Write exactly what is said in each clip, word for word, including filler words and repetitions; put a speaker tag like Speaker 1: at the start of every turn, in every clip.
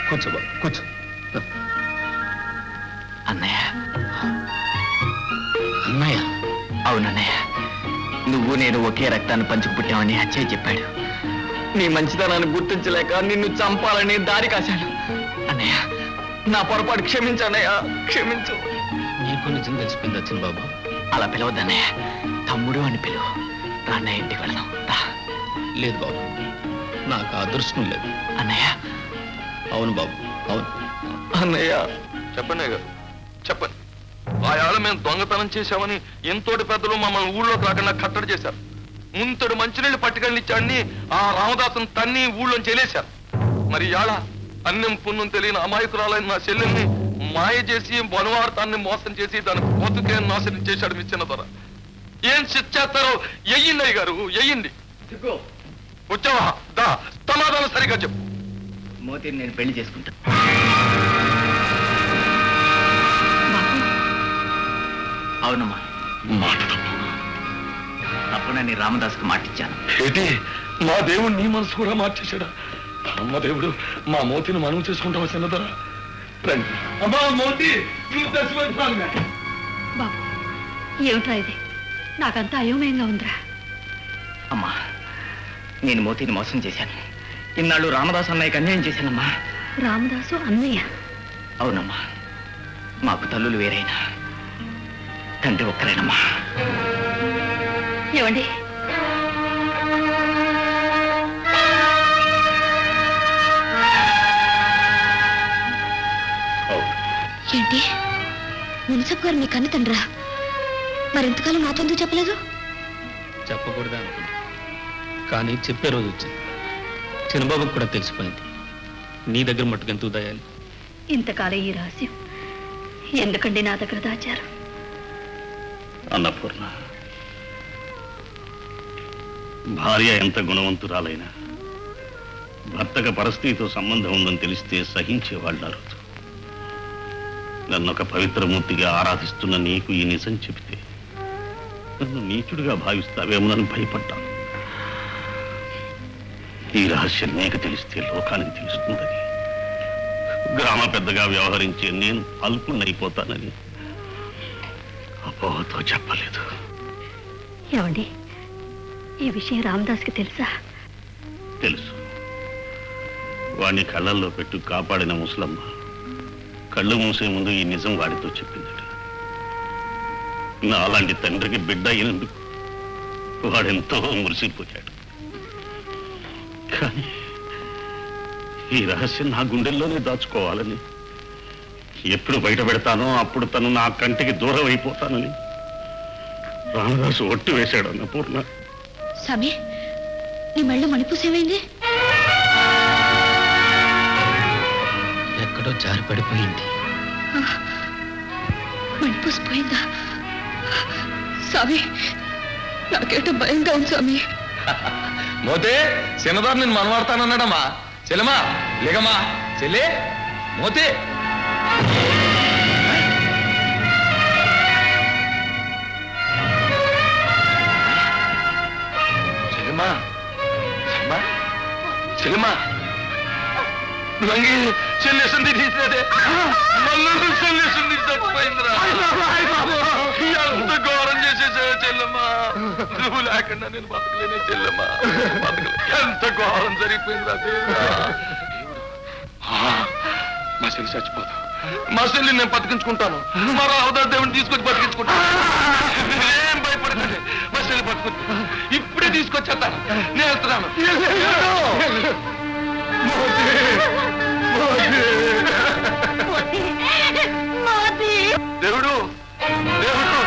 Speaker 1: కూర్చో బాబు కూర్చో.
Speaker 2: అన్నయ్య.
Speaker 1: అన్నయ్య?
Speaker 2: అవునన్నయ్య, నువ్వు నేను ఒకే రక్తాన్ని పంచుకు పుట్టామని అచ్చయ్య చెప్పాడు. నీ మంచితనాన్ని గుర్తించలేక నిన్ను చంపాలని దారి కాశాను. అన్నయ్య, నా పొరపాటు క్షమించన్నయ్య, క్షమించు.
Speaker 1: నీకు నిజం తెలిసిపోయింది వచ్చిన బాబు.
Speaker 2: అలా పిలవద్దన్నయ్య, తమ్ముడు అని పిలువు. అన్నయ్య ఇంటికి వెళదాం.
Speaker 1: లేదు బాబు, నాకు అదృష్టం లేదు.
Speaker 2: అన్నయ్య.
Speaker 1: అవును బాబు, అవును.
Speaker 2: అన్నయ్య.
Speaker 3: చెప్పండి గారు, చెప్పండి. ఆ ఏళ్ళ మేము దొంగతనం చేశామని ఎంతోటి పెద్దలు మమ్మల్ని ఊళ్ళోకి రాకుండా కట్టడి చేశారు. ముంతడు మంచినీళ్ళు పట్టుకెళ్ళిచ్చాడని ఆ రామదాసును తన్ని ఊళ్ళోంచి వెళ్ళేశారు. మరి ఇవాళ అన్నం పుణ్యం తెలియని అమాయకురాలైన నా చెల్లెల్ని మాయ చేసి బనువార్తాన్ని మోసం చేసి దాని బతుకే నాశనం చేశాడు మీ చిన్న ధర. ఏం శిక్షేస్తారో ఎయ్యండి అయ్య గారు, ఎయ్యండి. వచ్చావా? దా సమాధానం సరిగా చెప్పు.
Speaker 2: మోతిని నేను పెళ్లి చేసుకుంటా. అవునమ్మా.
Speaker 3: మాట
Speaker 2: తప్పున నీ రామదాసుకు మాటిచ్చాను.
Speaker 3: ఏంటి, మా దేవుడు నీ మనసు కూడా మార్చేశాడా? అమ్మ దేవుడు, మా మోతిని మనం చేసుకుంటావా చిన్నదరా? రండి. అమ్మా మోతి,
Speaker 4: బాబు, ఏమిట్రా ఇది? నాకంతా అయోమయంగా ఉందిరా.
Speaker 2: అమ్మా, నేను మోతిని మోసం చేశాను. ఇన్నాళ్ళు రామదాసు అన్నయ్యకి అన్యాయం చేశానమ్మా.
Speaker 4: రామదాసు అన్నయ్య?
Speaker 2: అవునమ్మా, మాకు తల్లులు వేరైనా తండ్రి ఒక్కరేనమ్మా.
Speaker 4: ఏమండి, ఏంటి మున్సబ్ గారు మీ కన్న తండ్రా? మరింతకాలం నాతో ఎందుకు చెప్పలేదు?
Speaker 1: చెప్పకూడదా అనుకున్నా, కానీ చెప్పే రోజు వచ్చింది. చిన్నబాబుకు కూడా తెలిసిపోయింది. నీ దగ్గర మట్టుకు ఎందుకు దయాలి?
Speaker 4: ఇంతకాలం ఈ రహస్యం ఎందుకండి నా దగ్గర దాచారు?
Speaker 5: అన్నపూర్ణ, భార్య ఎంత గుణవంతురాలైనా భర్తకు పరిస్థితితో సంబంధం ఉందని తెలిస్తే సహించేవాళ్ళు అరుదు. నన్ను ఒక పవిత్రమూర్తిగా ఆరాధిస్తున్న నీకు ఈ నిజం చెబితే నన్ను నీచుడిగా భావిస్తావేమోనని భయపడ్డాను. ఈ రహస్యం నీకు తెలిస్తే లోకానికి తెలుస్తుందని, గ్రామ పెద్దగా వ్యవహరించే నేను అల్పుణ్ణైపోతానని అపోహతో చెప్పలేదు.
Speaker 4: ఏమండి, ఈ విషయం రామదాస్కి తెలుసా?
Speaker 5: తెలుసు. వాడిని కళ్ళల్లో పెట్టు కాపాడిన ముసలమ్మ కళ్ళు మూసే ముందు ఈ నిజం వాడితో చెప్పిందట. నా అలాంటి తండ్రికి బిడ్డ అయినందుకు వాడెంతో మురిసిపోయాడు. కానీ ఈ రహస్యం నా గుండెల్లోనే దాచుకోవాలని, ఎప్పుడు బయట పెడతానో అప్పుడు తను నా కంటికి దూరం అయిపోతానని రామదాసు ఒట్టు వేశాడు. అన్నపూర్ణ,
Speaker 4: స్వామి, నీ మెళ్ళో మణిపూసేమైంది?
Speaker 1: ఎక్కడో జారి పడిపోయింది.
Speaker 4: మణిపూసిపోయిందా? స్వామి, నాకేటో భయంగా ఉంది స్వామి.
Speaker 3: మోతే, చిన్నదారు నేను మనవాడతానన్నాడమ్మా. చెల్లెమా, లేగమ్మా. చెల్లే, మోతే. చెల్లెమా, చెల్లెమా, చెల్లెమా, లంగి చెల్లేసింది తీసేదే. మళ్ళీ చెల్లేసింది చచ్చిపోయిందిరా. ఎంత ఘోరం చేసేసావే చెల్లెమ్మా. నువ్వు లేకుండా నేను బతకలేనే చెల్లెమ్మా, బతకలే. ఎంత ఘోరం జరిగిపోయిందిరా దేవుడా. మా చెల్లి చచ్చిపోతా, మా చెల్లి నేను బతికించుకుంటాను. మా రావదారు దేవుడిని తీసుకొచ్చి బతికించుకుంటాను. ఏం భయపడకండి, మా చెల్లి బతుకుంటా. ఇప్పుడే తీసుకొచ్చేస్తాను. నేను వెళ్తున్నాను. దేవుడు, దేవుడు.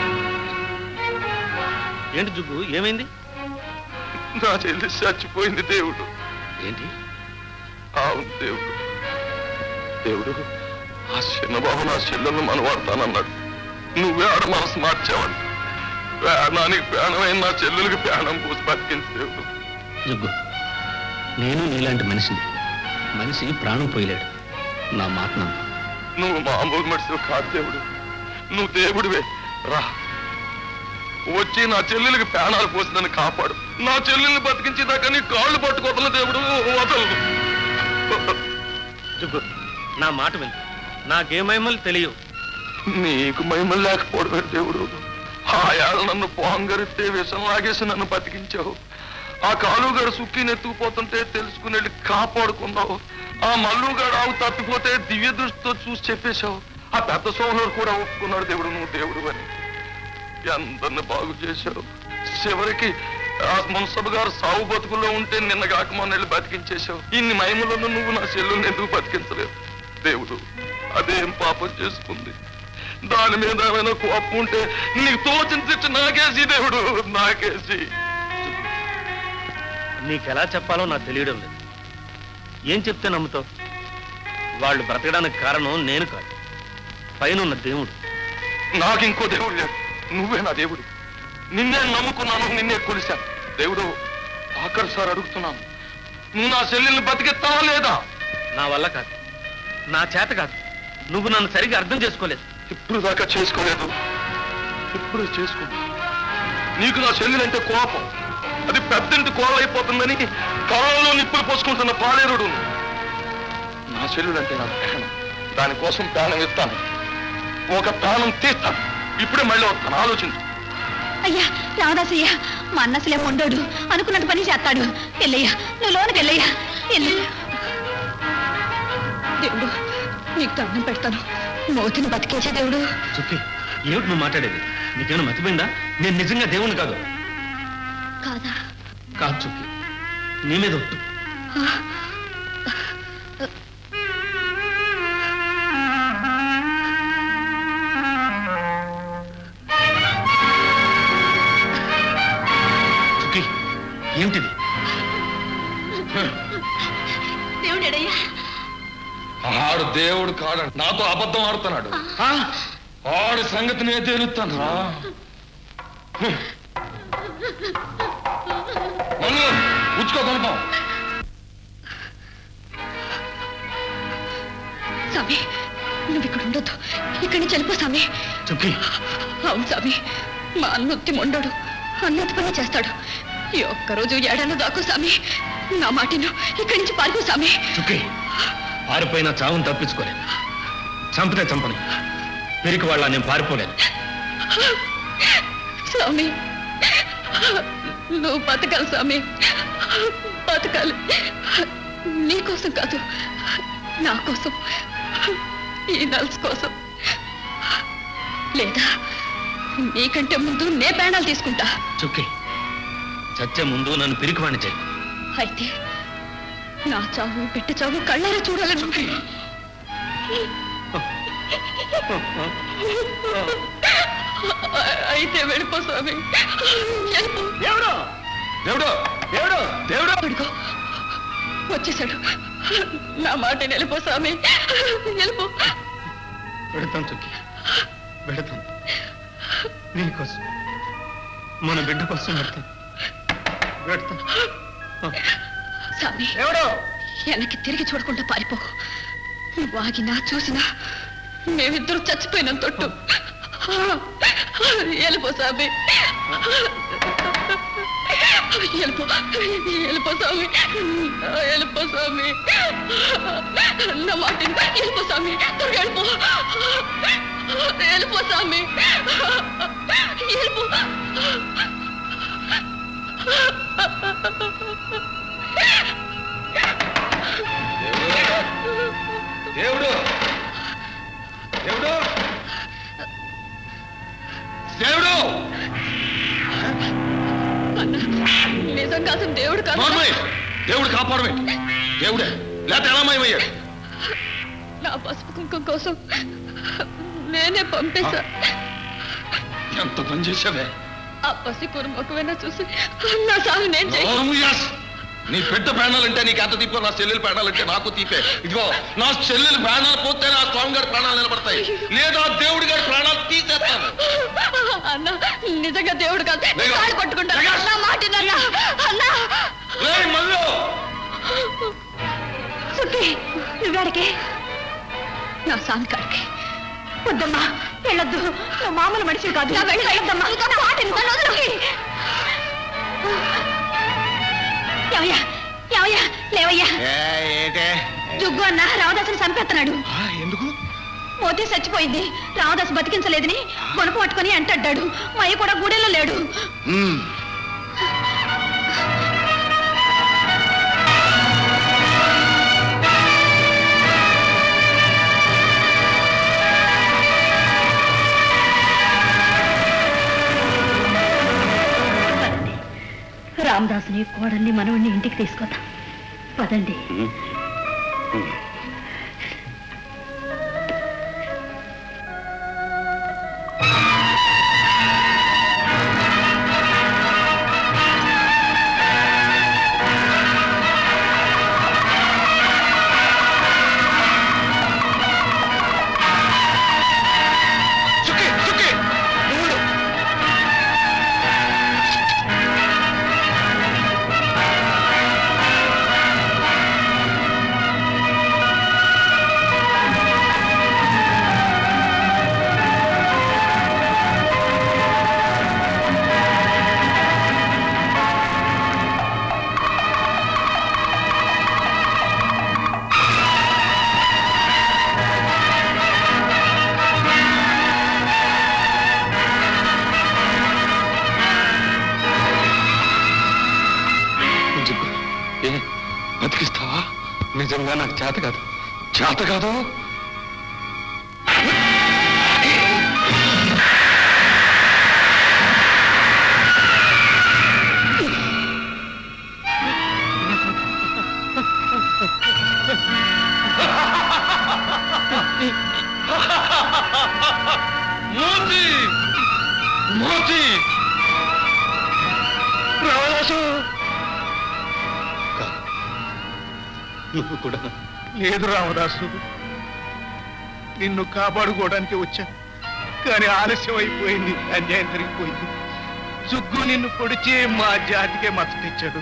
Speaker 1: ఏంటి జుగ్గు, ఏమైంది?
Speaker 3: నా చెల్లి చచ్చిపోయింది దేవుడు.
Speaker 1: ఏంటి?
Speaker 3: అవును దేవుడు. దేవుడు, ఆ చిన్నబాబు నా చెల్లెలను మనవాడతానన్నాడు. నువ్వే ఆడ మనసు మార్చావంట. ప్రాణానికి ప్రాణమైన నా చెల్లెలకి ప్రాణం పూసి బతికించి దేవుడు.
Speaker 1: జుగ్గు, నేను నీలాంటి మనిషిని. మనిషి ప్రాణం పోయలేడు. నా మాట నమ్ము.
Speaker 3: నువ్వు మామూలు మనిషివి కాదు దేవుడు, నువ్వు దేవుడివే. రా, వచ్చి నా చెల్లెలకి ప్రాణాలు పోసి నన్ను కాపాడు. నా చెల్లెల్ని బతికించేదాకా నీ కాళ్ళు పట్టుకోతలు దేవుడు. వదలు.
Speaker 1: చుక్కు నా మాట విను, నాకే మహిమలు తెలియవు.
Speaker 3: నీకు మహిమలు లేకపోవడమే దేవుడు. ఆయాలు నన్ను పోంగరిస్తే విషం లాగేసి నన్ను బతికించావు. ఆ కాలుగాడు సుక్కిని ఎత్తుకుపోతుంటే తెలుసుకుని వెళ్ళి కాపాడుకున్నావు. ఆ మల్లుగాడు ఆవు తప్పిపోతే దివ్య దృష్టితో చూసి చెప్పేశావు. ఆ పెద్ద సోహనుడు కూడా ఒప్పుకున్నాడు దేవుడు నువ్వు దేవుడు అని. అందరిని బాగు చేశావు. చివరికి ఆ మున్సబ్ గారు సాగు బతుకుల్లో ఉంటే నిన్న కాక మొన్న వెళ్ళి బతికించేశావు. ఇన్ని మహిమలను నువ్వు నా చెల్లుని ఎందుకు బతికించలేవు దేవుడు? అదేం పాపం చేసుకుంది? దాని మీద ఏమైనా కోపం ఉంటే నీకు తోచిన శిక్ష నాకేసి దేవుడు, నాకేసి.
Speaker 1: నీకెలా చెప్పాలో నాకు తెలియడం లేదు. ఏం చెప్తే నమ్ముతావు? వాళ్ళు బ్రతకడానికి కారణం నేను కాదు, పైన దేవుడు.
Speaker 3: నాకు ఇంకో దేవుడు లేదు, నువ్వే నా దేవుడు. నిన్నే నమ్ముకున్నాను, నిన్నే కొలిశాను దేవుడు. ఆఖరి సార్ అడుగుతున్నాను, నువ్వు నా చెల్లెల్ని బతికెత్తావా లేదా?
Speaker 1: నా వల్ల కాదు, నా చేత కాదు. నువ్వు నన్ను సరిగ్గా అర్థం చేసుకోలేదు.
Speaker 3: ఇప్పుడు దాకా చేసుకోలేదు, ఇప్పుడు చేసుకో. నీకు నా చెల్లెలంటే కోపం, అది పెద్దంటి కోళ్ళైపోతుందని కళ్ళలో నిప్పులు పోసుకుంటున్న పాలేరుడు. నా చెల్లెలంటే నాకు ప్రాణం, దానికోసం ప్రాణం ఇస్తాను, ఒక ప్రాణం తీస్తాను. ఇప్పుడే మళ్ళీ వస్తాను, ఆలోచించు.
Speaker 4: అయ్యా రామదాసయ్య, మా అన్న అసలే మొండోడు, అనుకున్నట్టు పని చేస్తాడు. ఎల్లయ్యా నువ్వు లోనికి వెళ్ళయ్యా, ఎల్లు. దేవుడు నీకు దండం పెడతాను, మోతిని బతికేసే దేవుడు.
Speaker 1: చుక్కి ఏమిటి నువ్వు మాట్లాడేది? నీకేమైనా మర్చిపోయిందా? నేను నిజంగా దేవుణ్ణి కాదు.
Speaker 4: కాదా?
Speaker 1: కాదు చుక్కి, నీ మీద ఒట్టు. చుక్కి ఏమిటిది?
Speaker 4: దేవుడేడయ్యా?
Speaker 3: ఆడు దేవుడు కాడు, నాతో అబద్ధం ఆడుతున్నాడు. ఆడి సంగతి నేను తేలుస్తాను రా. ఉచ్చుకో కొనుకో.
Speaker 4: స్వామి నువ్వు ఇక్కడ ఉండొద్దు, ఇక్కడి నుంచి వెళ్ళిపో స్వామి.
Speaker 1: చుక్కి
Speaker 4: అవును స్వామి, మా అన్నొత్తి మొండోడు, అన్నొత్తి పని చేస్తాడు. ఈ ఒక్కరోజు ఏడాది దాకు స్వామి, నా మాటిను ఇక్కడి నుంచి పారిపో స్వామి.
Speaker 1: చుక్కి పారిపోయినా చావును తప్పించుకోలేను, చంపితే చంపను. పెరికి వాళ్ళ నేను పారిపోలేను.
Speaker 4: స్వామి నువ్వు బతకాలి స్వామి, బతకాలి. నీకోసం కాదు, నా కోసం, ఈ నల్స్ కోసం. లేదా నీకంటే ముందు నే ప్రాణాలు తీసుకుంటా.
Speaker 1: చుక్కి చచ్చే ముందు నన్ను పిరికివాణ్ణి చేయి.
Speaker 4: అయితే నా చావు పెట్టి చావు కళ్ళారా చూడాలని. అయితే వెళ్ళిపో స్వామి, వెళ్ళిపో.
Speaker 3: దేవుడు దేవుడు దేవుడు దేవుడు
Speaker 4: అడుగో వచ్చేసాడు. నా మాట వెళ్ళిపో స్వామి, వెళ్ళిపో.
Speaker 1: పెడతాను చుక్కి, పెడతాను. నీకోసం, మన బిడ్డ కోసం పెడతాను, పెడతాను.
Speaker 4: స్వామి వెనక్కి తిరిగి చూడకుండా పారిపో. నువ్వు ఆగినా చూసినా మేమిద్దరు చచ్చిపోయిన తొట్టు. వెళ్ళిపో స్వామి, వెళ్ళిపో, వెళ్ళిపో స్వామి, వెళ్ళిపో స్వామి. నా మాట వెళ్ళిపో స్వామి, త్వరగా వెళ్ళిపో, వెళ్ళిపో స్వామి, వెళ్ళిపో.
Speaker 3: దేవుడు దేవుడు దేవుడు
Speaker 4: నిజం కాదు, దేవుడు కాదు.
Speaker 3: దేవుడు కాపాడమే, దేవుడే లేకపోతే ఎలా మాయమయ్యాడు?
Speaker 4: నా పసుపు కుంకుమ కోసం నేనే పంపేశా.
Speaker 3: ఎంత పని చేశావే?
Speaker 4: ఆ పసి కురుమొకమైనా చూసి నా సాగు నేను చేయ.
Speaker 3: నీ పెద్ద ప్రాణాలంటే నీకు ఎంత తీపో, నా చెల్లెలు ప్రాణాలంటే నాకు తీపే. ఇదిగో నా చెల్లెలు ప్రాణాలు పోతే నా స్వామి గారి ప్రాణాలు నిలబడతాయి, లేదా దేవుడి గారి ప్రాణాలు తీసేస్తాను.
Speaker 4: అన్న నిజంగా దేవుడు కాదు, కాళ్ళు పట్టుకుంటాను. నా మాట వినన్నా? అన్నా
Speaker 3: మళ్ళీ
Speaker 4: సుఖి నువ్వేడికి? నా సామి కాడికి. వద్దమ్మా వెళ్ళొద్దు, నువ్వు మామూలు మనిషి కాదు. నా వెళ్ళి వెళ్ళొద్దమ్మా, నా మాట వినన్నా? వదలుకి. ఏమయ్యా ఏమయ్యా లేవయ్యా.
Speaker 2: ఏంటే
Speaker 4: జుగ్గు అన్న రామదాసుని చంపేస్తున్నాడు.
Speaker 3: ఎందుకు?
Speaker 4: మోతి చచ్చిపోయింది, రామదాసు బతికించలేదని కొనుక పట్టుకుని అంటాడు. మా అయ్య కూడా గుడిలో లేడు. రామదాసుని కోడల్ని మనవడిని ఇంటికి తీసుకొద్దాం పదండి.
Speaker 3: బతికిస్తావా? నిజంగా నాకు చేత కాదు, చేత కాదు. మోతి మోతి రావదాసు
Speaker 1: నువ్వు కూడా?
Speaker 3: లేదు రామదాసు, నిన్ను కాపాడుకోవడానికి వచ్చా, కానీ ఆలస్యం అయిపోయింది, అన్యాయం జరిగిపోయింది. జుగ్గు నిన్ను పొడిచి మా జాతికే మచ్చ తెచ్చాడు.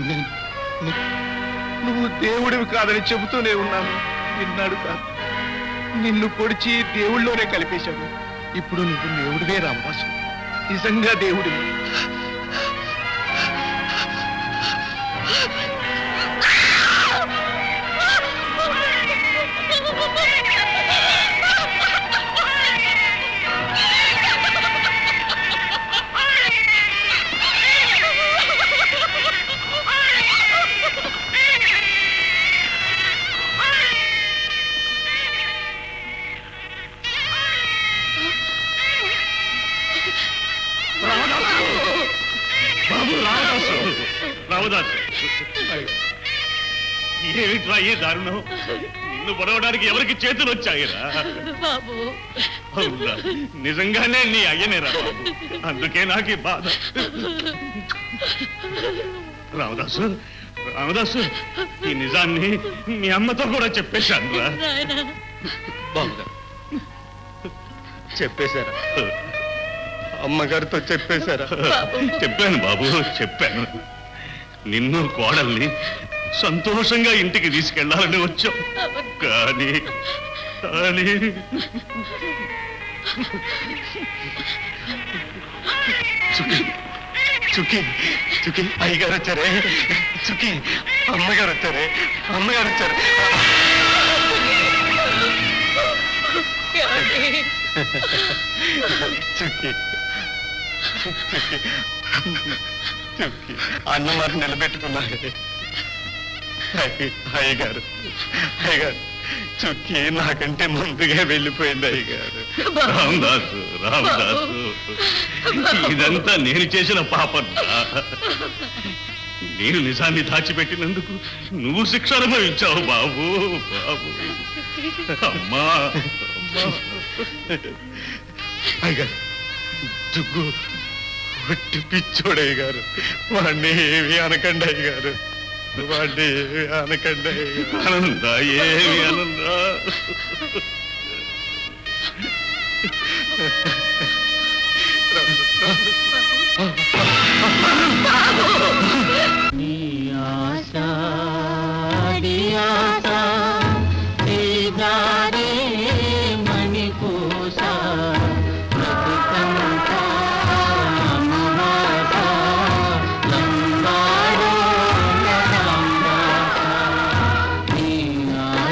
Speaker 3: నువ్వు దేవుడివి కాదని చెబుతూనే ఉన్నాను, విన్నాడు కాదు. నిన్ను పొడిచి దేవుళ్ళలోనే కలిపేశాడు. ఇప్పుడు నువ్వు దేవుడివే రామదాసు, నిజంగా దేవుడివి.
Speaker 5: రామదాసు, ఏమిట్రా ఏ దారుణం? నిన్ను పొడవడానికి ఎవరికి చేతులు వచ్చాయిరా? అవునా, నిజంగానే నీ అయ్యనేరా బాబు, అందుకే నాకు ఈ బాధ. రామదాసు రామదాసు ఈ నిజాన్ని మీ అమ్మతో కూడా చెప్పేశాను రా.
Speaker 3: బాబుగారు చెప్పేశారా? అమ్మగారితో చెప్పేశారా?
Speaker 5: చెప్పాను బాబు, చెప్పాను. నిన్ను కోడల్ని సంతోషంగా ఇంటికి తీసుకెళ్లాలని వచ్చాం, కానీ కానీ
Speaker 3: చుకి చుకి చుకి అయ్యగారు వచ్చారే, చుకి అమ్మగారు వచ్చారే, అమ్మగారు వచ్చారు. చుకి చుకి అన్న మాట నిలబెట్టుకున్నారు. అయ్యగారు అయ్యగారు చుక్కి నాకంటే ముందుగా వెళ్ళిపోయింది అయ్యగారు.
Speaker 5: రామదాసు రామదాసు ఇదంతా నేను చేసిన పాపం. నేను నిజాన్ని దాచిపెట్టినందుకు నువ్వు శిక్ష అనుభవించావు బాబు. బాబు అమ్మా
Speaker 3: అయ్యగారు దుగ్గు ఒట్టి పిచ్చోడయ్య గారు, వాడిని ఏమి అనకండి అయ్యగారు, వాడిని ఏమి అనకండి అయ్యగారు.
Speaker 5: ఆనందా ఏమి ఆనందా?
Speaker 6: నీ ఆశ నీ ఆశ శ్రీదారే మణిపూష ప్రతికంఠ మహాస లంబాడో లంబాస నీ ఆశ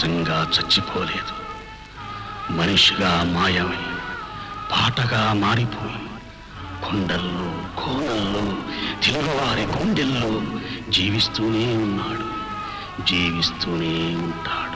Speaker 5: నిజంగా చచ్చిపోలేదు. మనిషిగా మాయమై పాటగా మారిపోయి కొండల్లో కోనల్లో తెలుగువారి గుండెల్లో జీవిస్తూనే ఉన్నాడు, జీవిస్తూనే ఉంటాడు.